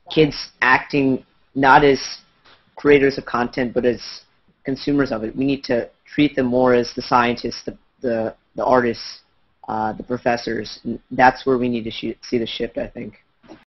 kids acting not as creators of content, but as consumers of it. We need to treat them more as the scientists, the artists, the professors. And that's where we need to see the shift, I think.